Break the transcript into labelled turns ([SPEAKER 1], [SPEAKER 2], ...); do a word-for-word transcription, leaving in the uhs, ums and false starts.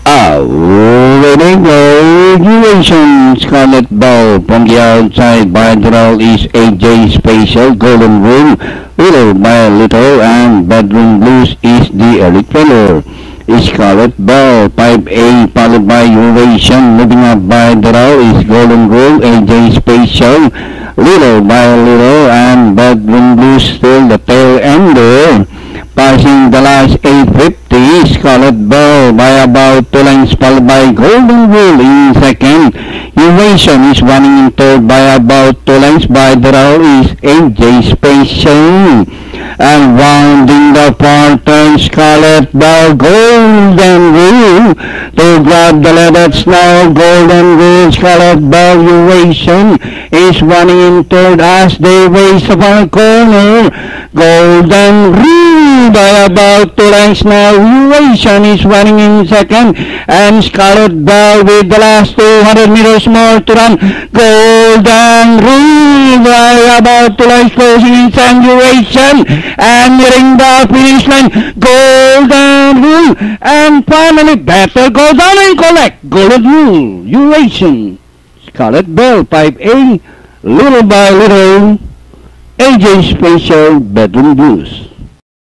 [SPEAKER 1] Already go. Duration Scarlet Bell from the outside bilateral is A J Special Golden Rule. Little by Little and Bedroom Blues is the elite filler. Scarlet Bell five A followed by Duration. Moving up bilateral is Golden Rule. A J Special Little by Little and Bedroom Blues still the tail ender. Passing the last eight fifty, Scarlet Bell by about two lengths followed by Golden Rule in second. Duration is running in third by about two lengths. By the row is A J Special. And rounding the far turn, Scarlet Bell, Golden Rule. To grab the letters now, Golden Rule, Scarlet Bell, Duration is running in third as they race the far corner. Golden Rule by about two lengths now. Duration is running in second, and Scarlet Bell with the last two hundred meters more to run. Golden Rule by about two lengths closing in second. Duration and nearing the finish line. Golden Rule, and finally Better Go Down and Collect. Golden Rule, Duration, Scarlet Bell five A, Little by Little, A J Special, Bedroom Blues.